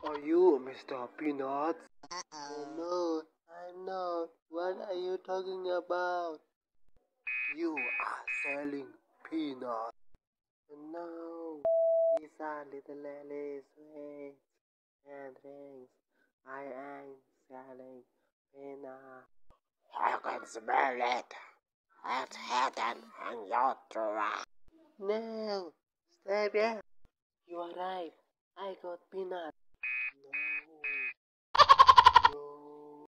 Are you Mr. Peanuts? No, I'm not. What are you talking about? You are selling peanuts. No, these are little lilies, sweets, and rings. I am selling peanuts. I can smell it. It's hidden in your drawer. No, stay back. You are right. I got peanuts.